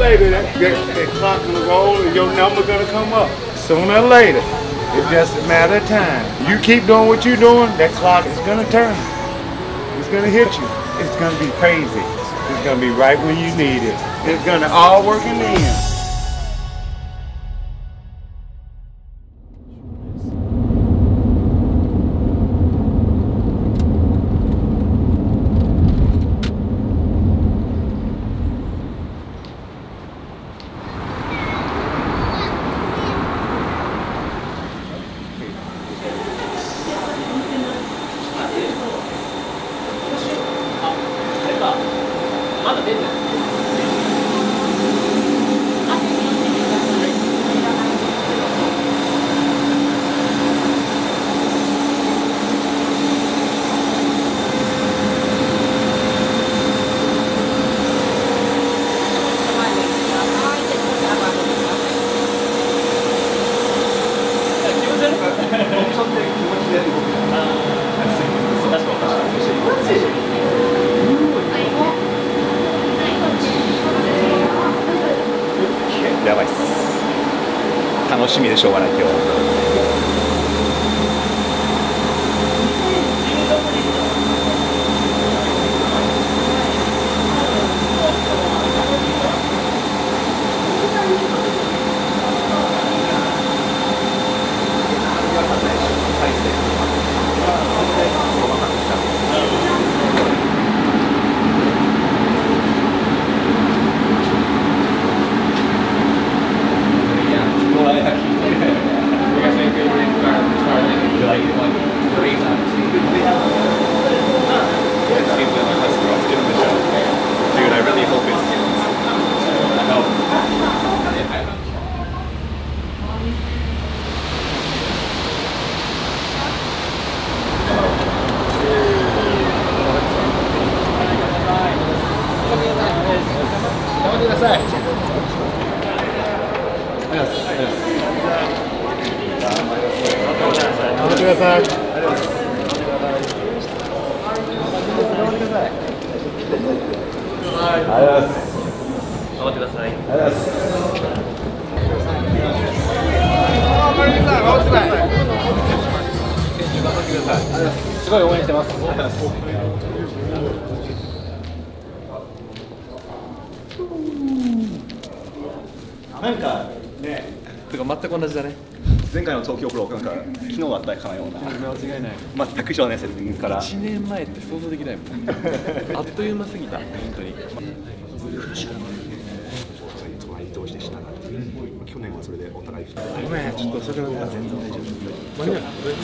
later, that clock will roll and your number gonna come up. Sooner or later, it's just a matter of time. You keep doing what you're doing, that clock is gonna turn. It's gonna hit you. It's gonna be crazy. It's gonna be right when you need it. It's gonna all work in the end. やばいっす。楽しみでしょうがない今日。 すごい応援してます。 なんかね、 てか全く同じだね。 前回の東京プロなんか昨日だったかのような。 間違いない。 全く一緒のね、設定から。 1年前って想像できないもん。あっという間すぎた、本当に。 同士でしたが、去年はそれでお互い。 ごめん、ちょっとそれは全然大丈夫。全然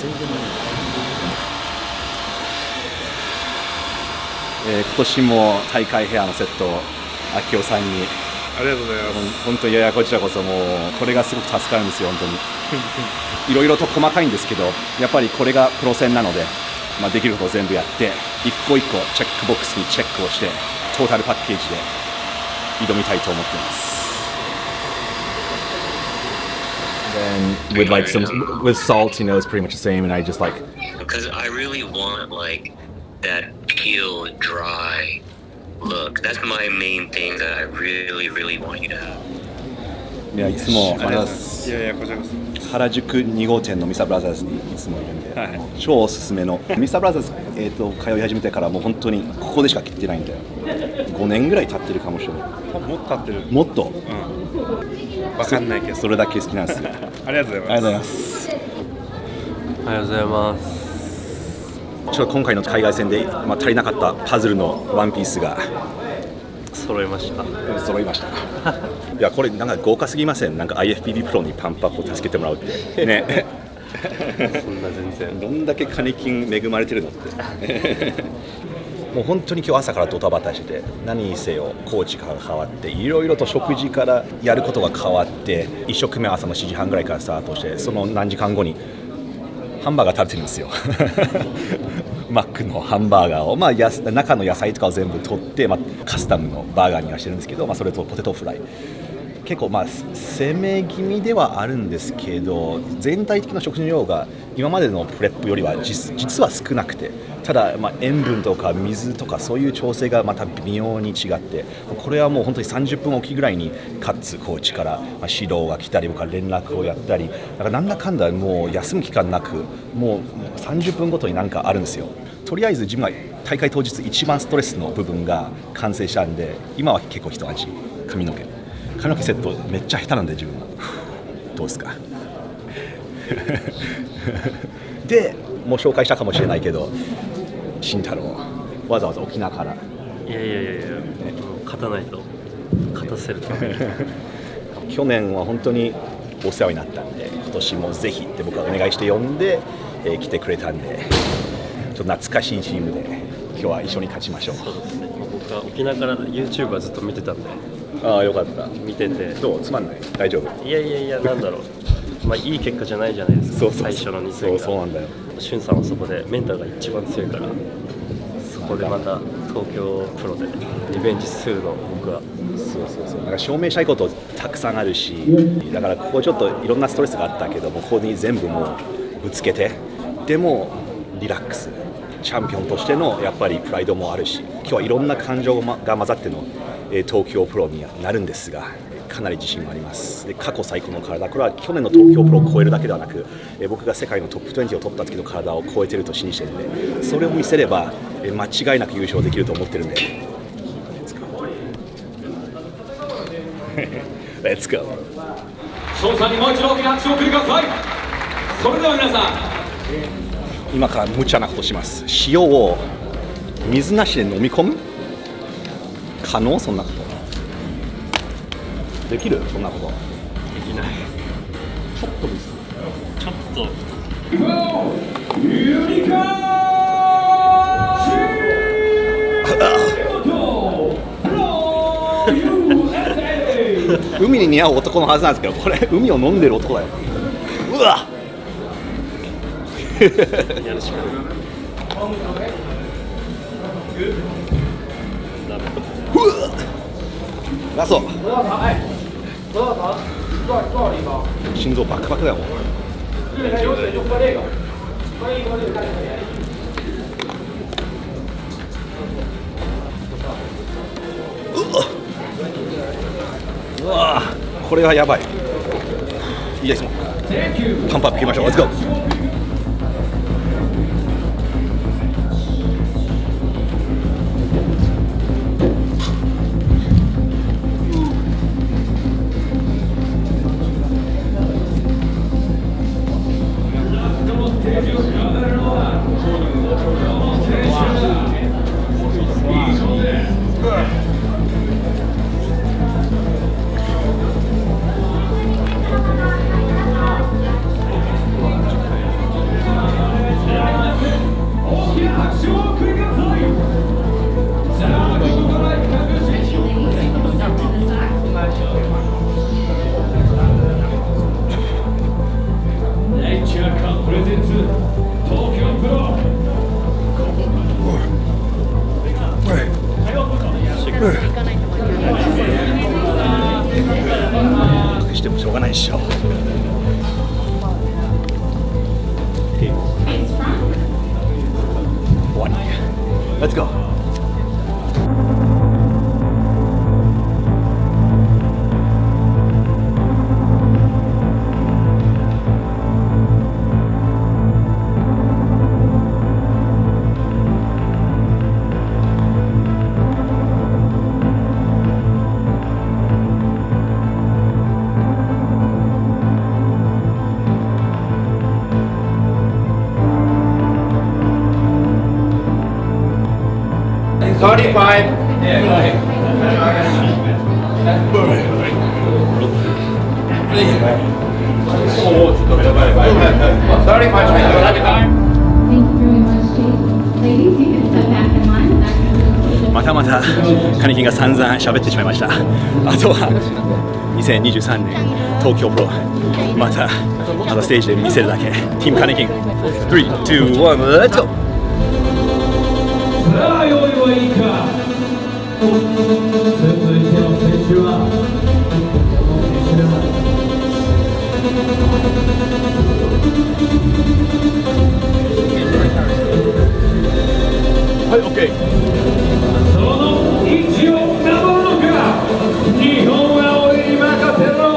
今年も大会ヘアのセットを明夫さんにありがとうございます。 本当にこちらこそもうこれがすごく助かるんですよ本当に。いろいろと細かいんですけど、やっぱりこれがプロ戦なので、できることを全部やって一個一個チェックボックスにチェックをしてトータルパッケージで挑みたいと思っています。And with like some with salt, you know, it's pretty much the same. And I just like because I really want like that peel dry look. That's my main thing that I really want you to have. いやいつもいやいやこちらこそ。 原宿2号店のミサブラザーズにいつもいるんで、超おすすめのミサブラザーズ、通い始めてからもう本当にここでしか切ってないんで5年ぐらい経ってるかもしれない。 もっと経ってる。 もっと、 分かんないけどそれだけ好きなんですよ。 ありがとうございます。 おはようございます。 ちょっと今回の海外戦で、足りなかったパズルのワンピースが揃いました。 揃いました。いやこれなんか豪華すぎません？なんか IFBB プロにパンプアップを助けてもらうってね。 そんな全然。 どんだけ金金恵まれてるのって。もう本当に今日朝からドタバタしてて、何にせよコーチが変わっていろいろと食事からやることが変わって、1食目は朝の7時半ぐらいからスタートして、その何時間後にハンバーガー食べてるんですよ。マックのハンバーガーを、中の野菜とかを全部取って、カスタムのバーガーにはしてるんですけど、それとポテトフライ結構攻め気味ではあるんですけど、全体的な食事量が今までのプレップよりは実は少なくて、ただ塩分とか水とかそういう調整がまた微妙に違って、これはもう本当に30分おきぐらいにカッツコーチから指導が来たり、僕は連絡をやったり、だからなんだかんだもう休む期間なく、もう30分ごとになんかあるんですよ。とりあえず自分が大会当日一番ストレスの部分が完成したんで、今は結構一安心。髪の毛セットめっちゃ下手なんで自分もどうですかでもう紹介したかもしれないけど、慎太郎わざわざ沖縄から。 いや勝たないと、勝たせるために去年は本当にお世話になったんで、今年もぜひって僕はお願いして呼んで、来てくれたんで、ちょっと懐かしいチームで今日は一緒に勝ちましょう。 そうですね、僕は沖縄から YouTube はずっと見てたんで。 ああよかった。 見ててどうつまんない？大丈夫？ いやなんだろういい結果じゃないじゃないですか。 そう最初の2戦が。 そうなんだよ。 俊さんはそこでメンタルが一番強いから、そこでまた東京プロでリベンジするの僕は。 そうなんか証明したいことたくさんあるし、だからここちょっといろんなストレスがあったけども、ここに全部もうぶつけて、でもリラックス、チャンピオンとしてのやっぱりプライドもあるし、今日はいろんな感情が混ざっての東京プロになるんですが、かなり自信もあります。で過去最高の体、これは去年の東京プロを超えるだけではなく、僕が世界のトップ20を取った時の体を超えていると信じているので、それを見せれば間違いなく優勝できると思ってるんで、レッツゴー。 翔さんにもう一度大きな拍手を送りください。それでは皆さん、 今から無茶なことします。塩を水なしで飲み込む？可能？そんなことできる？そんなことできない。 ちょっとです。 ちょっとユニカ海に似合う男のはずなんですけど、これ海を飲んでる男だよ。うわやるしかない。 ラスト。心臓バクバクだよ。うわこれはやばい。いいですもん。パンプアップいきましょう。レッツゴー。してもしょうがないっしょ。終わり。Let's go。 35. .またまたカニキンが散々喋ってしまいました。あとは2023年東京プロ、またあのステージで見せるだけ。ティームカニキン3、2、1、レッツゴー。 さあ、用意はいいか。続いての選手ははい、OK。 その位置を守るのか、日本は俺に任せろ。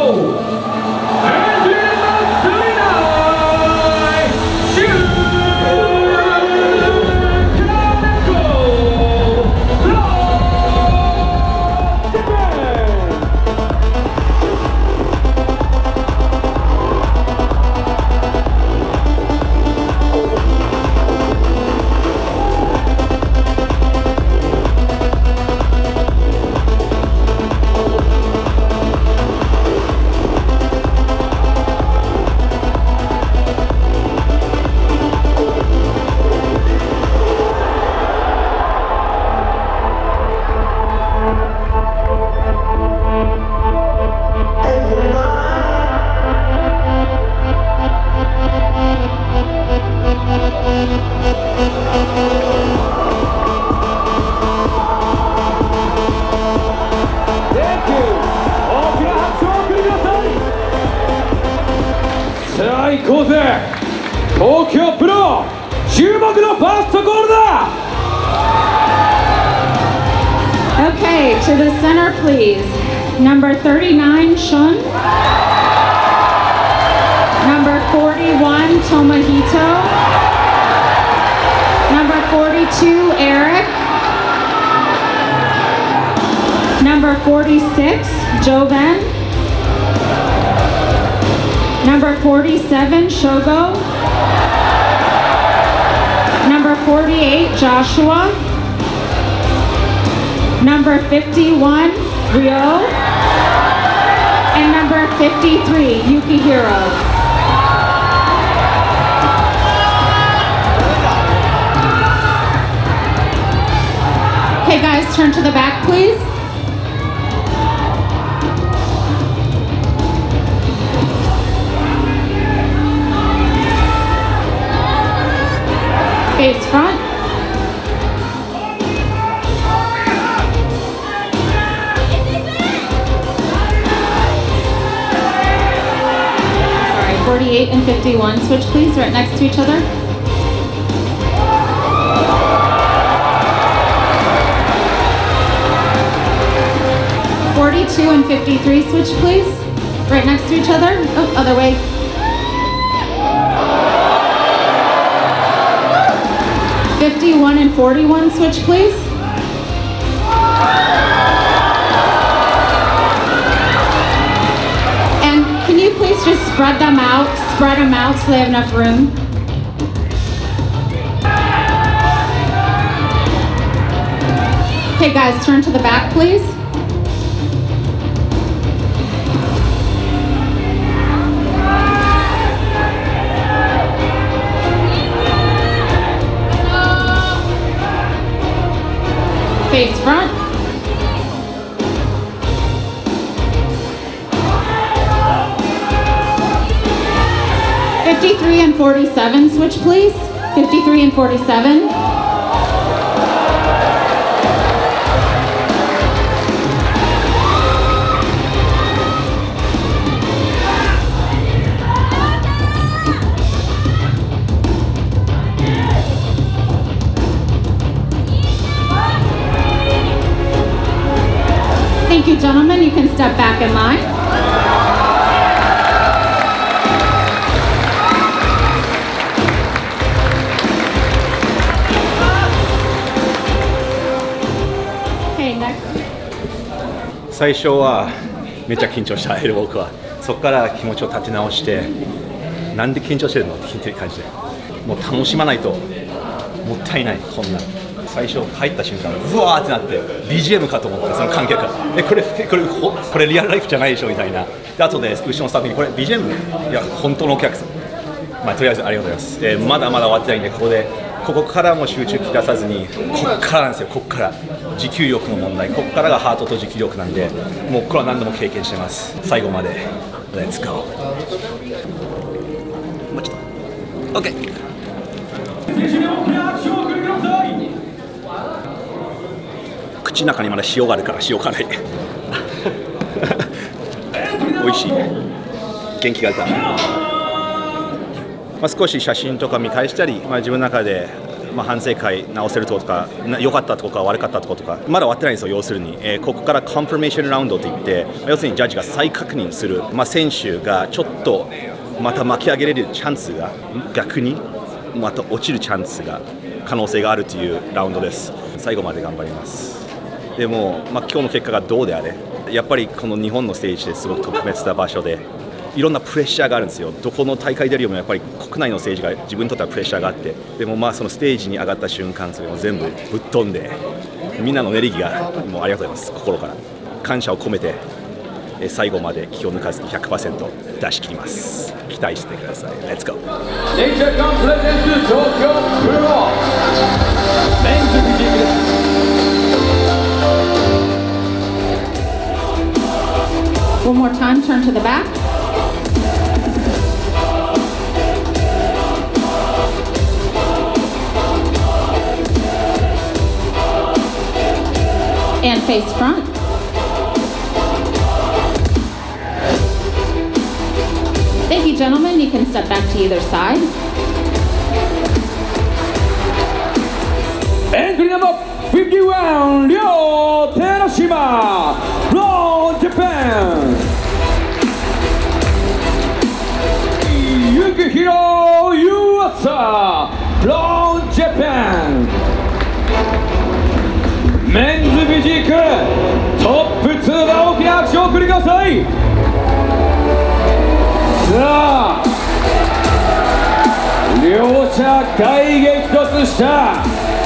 さあ行こうぜ、東京プロ注目のファーストゴールだ。 Okay, to the center please. Number 39, Shun. Number 41, Tomohito. Number 42, Eric. Number 46, Joven. Number 47, Shogo. Number 48, Joshua. Number 51, Ryo. And number 53, Yukihiro. Okay guys, turn to the back please. Face front. Sorry, 48 and 51. Switch please, right next to each other. (42) and 53. Switch please, right next to each other. Oh, other way. 51 and 41, switch please. And can you please just spread them out so they have enough room? Okay guys, turn to the back please. Face front. (53) and 47, switch please. 53 and 47. Thank you, gentlemen. You can step back in line. Okay, next. 最初はめっちゃ緊張したエル僕は。そこから気持ちを立て直して、なんで緊張してるのって聞いてる感じで、もう楽しまないともったいない、こんな。最初入った瞬間、うわーってなって BGM かと思ったその観客がこれリアルライフじゃないでしょみたいな。で後で後ろのスタッフにこれ BGM いや本当のお客さん、まあ、とりあえずありがとうございます。でまだまだ終わってないんでここからも集中切らさずにこっからなんですよ。こっから持久力の問題、こっからがハートと持久力なんで、もうこれは何度も経験してます。最後までレッツゴー。もうちょっと OK。口の中にまだ塩があるから塩辛い美味しいね。 元気が出た。少し写真とか見返したり、自分の中で、反省会直せるところとか、良かったところとか悪かったところとか、まだ終わってないんですよ、要するに。ここからコンファメーションラウンドといって、要するにジャッジが再確認する、選手がちょっとまた巻き上げれるチャンスが、逆にまた落ちるチャンスが、可能性があるというラウンドです。最後まで頑張ります。でも、今日の結果がどうであれ、やっぱりこの日本のステージですごく特別な場所で、いろんなプレッシャーがあるんですよ。どこの大会出るよりもやっぱり国内のステージが自分にとってはプレッシャーがあって、でもそのステージに上がった瞬間、それを全部ぶっ飛んで、みんなのエネルギーがもうありがとうございます。心から感謝を込めて、最後まで気を抜かずに 100% 出し切ります。期待してください。レッツゴー。 ネイチャーカンプレゼンツ東京プロメンズフィジークです。 One more time, turn to the back. And face front. Thank you, gentlemen. You can step back to either side. Entry number 51, Ryo Terashima from Japan. Yukihiro Yuasa from Japan. メンズフィジークトップ2が大きな拍手を送りください。さあ、両者大激突した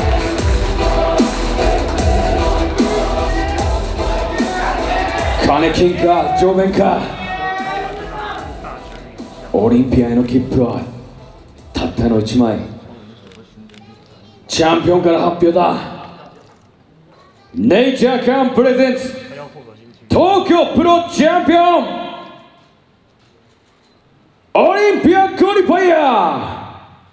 金金か上面か、オリンピアへの切符はたったの1枚。チャンピオンから発表だ。ネイチャーカンプレゼンツ東京プロチャンピオンオリンピアクオリファイヤー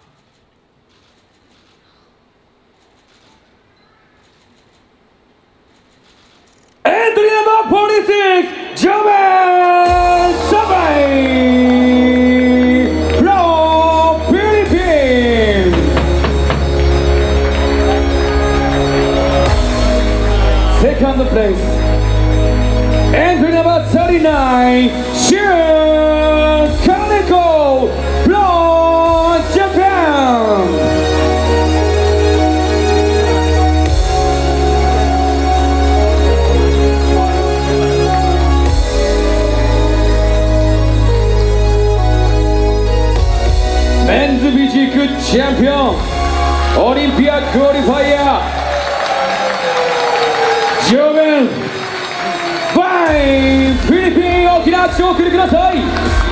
エントリーナンバー46ジョベン・サバイフローフィリピン。Second place, entry number 39, Shun Kaneko from Japan. Men's Physique Champion, Olympia Qualifier.ジョベン・バインフィリピン大きな拍手をお送りください。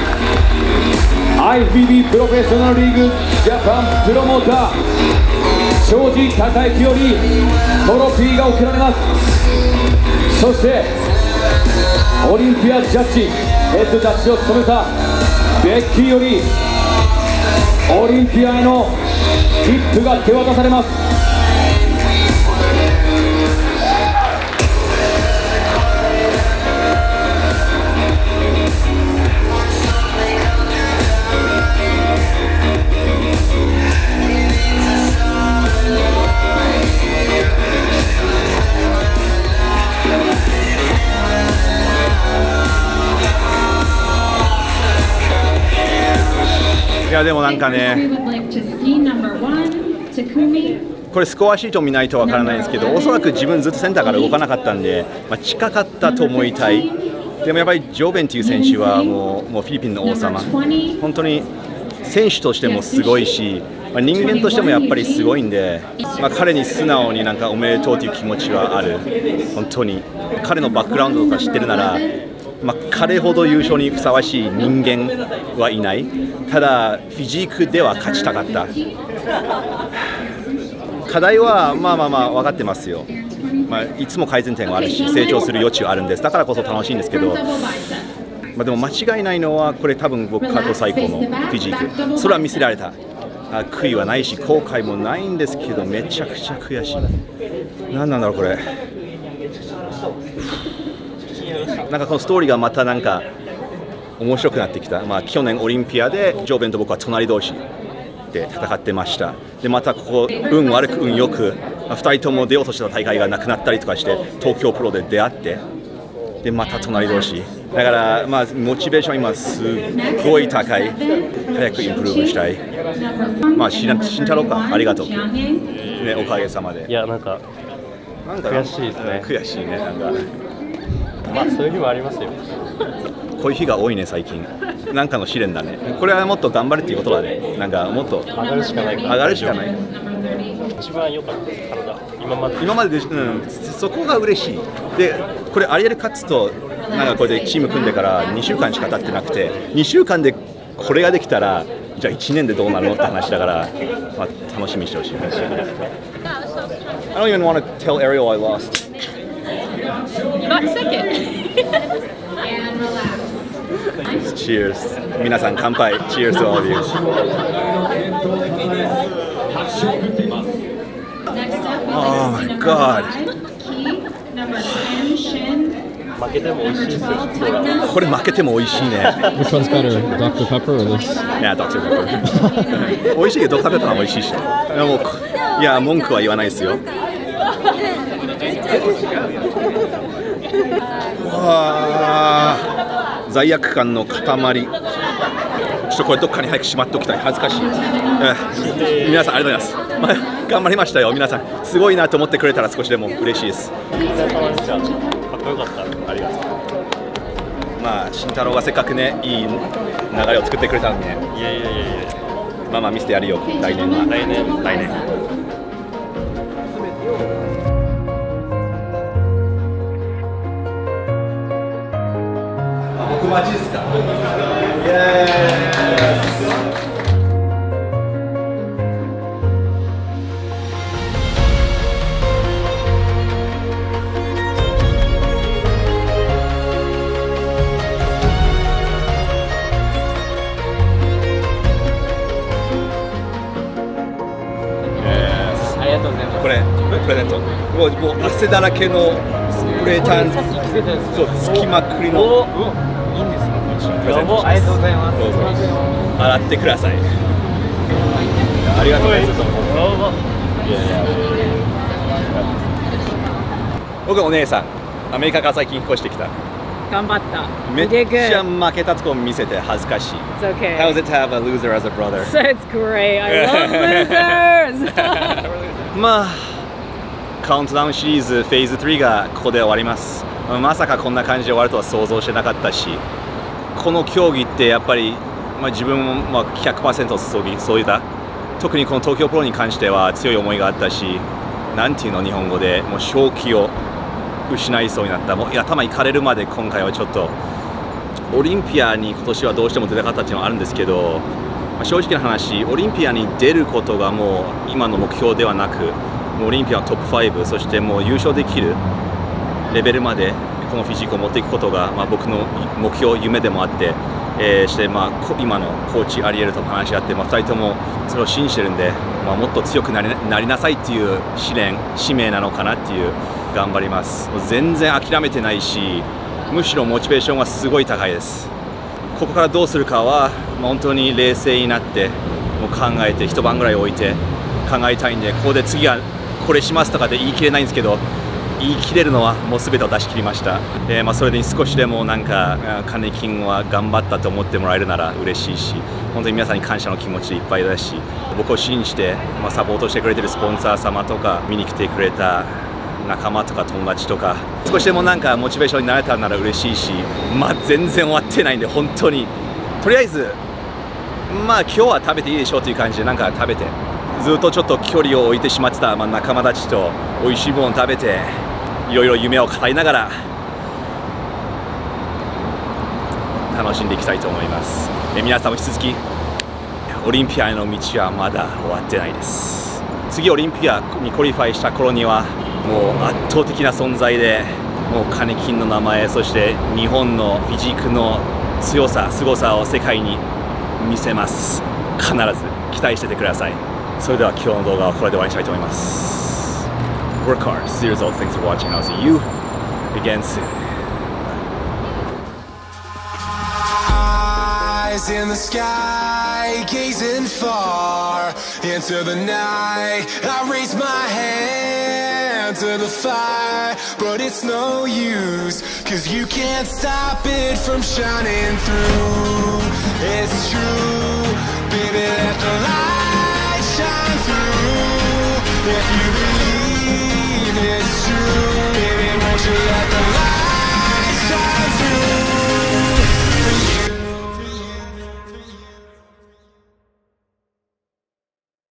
IFBB プロフェッショナルリーグジャパンプロモーター庄司孝之よりトロフィーが贈られます。そしてオリンピアジャッジヘッドジャッジを務めたベッキーよりオリンピアへの切符が手渡されます。 いやでもなんかね、これスコアシート見ないとわからないんですけど、おそらく自分ずっとセンターから動かなかったんで、近かったと思いたい。でもやっぱりジョベンという選手はもうフィリピンの王様、本当に選手としてもすごいし、人間としてもやっぱりすごいんで、彼に素直になんかおめでとうという気持ちはある。本当に彼のバックグラウンドとか知ってるなら、彼ほど優勝にふさわしい人間はいない。ただフィジークでは勝ちたかった。課題は分かってますよ。いつも改善点はあるし成長する余地はあるんです。だからこそ楽しいんですけど、でも間違いないのはこれ多分僕過去最高のフィジーク。それは見せられた。悔いはないし後悔もないんですけど、めちゃくちゃ悔しい。何なんだろうこれ。なんかこのストーリーがまたなんか面白くなってきた、去年オリンピアでジョーベンと僕は隣同士で戦ってました。でまたここ運悪く運よく2人とも出ようとした大会がなくなったりとかして東京プロで出会って、でまた隣同士だから、モチベーション今すごい高い。早くインプルーブしたい。慎太郎か、ありがとう、ね、おかげさまで。 いやなんか悔しいですね。 悔しいね。なんかそういう日もありますよ。 こういう日が多いね最近。なんかの試練だね。これはもっと頑張るっていうことだね。なんかもっと上がるしかない。 上がるしかない。 一番良かったです体。 今までで、そこが嬉しい。でこれアリエル勝つとなんかこれでチーム組んでから2週間しか経ってなくて、2週間でこれができたらじゃあ1年でどうなるのって話だから、楽しみにしてほしい。I don't even want to tell Ariel I lost. You got second. Cheers. 皆さん乾杯。Cheers to all of you. Oh my god. 負けても美味しいですよ。 これ負けても美味しいね。 Which one's better, Dr. Pepper or this? Yeah, Dr. Pepper. 美味しいけど、Dr. Pepper は美味しいし。いや、文句は言わないですよ。わー、罪悪感の塊。ちょっとこれどっかに早くしまっておきたい。恥ずかしい。皆さんありがとうございます。頑張りましたよ。皆さんすごいなと思ってくれたら少しでも嬉しいです。 かっこよかった。 ありがとう。慎太郎がせっかくね、いい流れを作ってくれたので、ね、 いや。 見せてやるよ。来年は。来年。僕マジですか。イエーイ。これプレゼント。もう汗だらけのスプレータン、そうつきまくりの。いいんですか。プレゼントします。ありがとうございます。どうぞ洗ってください。ありがとうございます。僕お姉さん、アメリカから最近引っ越してきた。 頑張った。 めっちゃ負けたとこ見せて恥ずかしい。 It's okay. How is it to have a loser as a brother? So it's great. I love losers. カウントダウンシリーズフェーズ3がここで終わります。まさかこんな感じで終わるとは想像してなかったし、この競技ってやっぱり、自分も100% 注いだ。特にこの東京プロに関しては強い思いがあったし、なんていうの日本語でもう正気を失いそうになった。もう頭いかれるまで今回はちょっとオリンピアに今年はどうしても出たかったっていうのはあるんですけど、正直な話オリンピアに出ることがもう今の目標ではなく、もうオリンピアのトップ5、そしてもう優勝できるレベルまでこのフィジークを持っていくことが、僕の目標夢でもあって、して今のコーチアリエルと話し合って、2人ともそれを信じてるんで、もっと強くなりなさいっていう使命なのかなっていう。頑張ります。全然諦めてないし、むしろモチベーションがすごい高いです。ここからどうするかは、本当に冷静になってもう考えて、一晩ぐらい置いて考えたいんで、ここで次はこれしますとかで言い切れないんですけど、言い切れるのはもう全てを出し切りました。それで少しでもなんか金金は頑張ったと思ってもらえるなら嬉しいし、本当に皆さんに感謝の気持ちでいっぱいだし、僕を信じて、サポートしてくれてるスポンサー様とか見に来てくれた仲間とか友達とか、少しでもなんかモチベーションになれたなら嬉しいし、全然終わってないんで、本当にとりあえず今日は食べていいでしょうという感じでなんか食べて、ずっとちょっと距離を置いてしまってた、仲間たちと美味しいものを食べて、いろいろ夢を語りながら楽しんでいきたいと思います。皆さんも引き続きオリンピアへの道はまだ終わってないです。次オリンピアにクオリファイした頃にはもう圧倒的な存在で、もう金金の名前、そして日本のフィジークの強さ、凄さを世界に見せます。必ず期待しててください。それでは今日の動画はこれで終わりにしたいと思います。Work hard, see results. Thanks for watching. I'll see you again soon. eyes in the sky, gazing far into the night. I raise my hand to the fire, but it's no use, 'cause you can't stop it from shining through. It's true, baby, let the light shine through. If you believe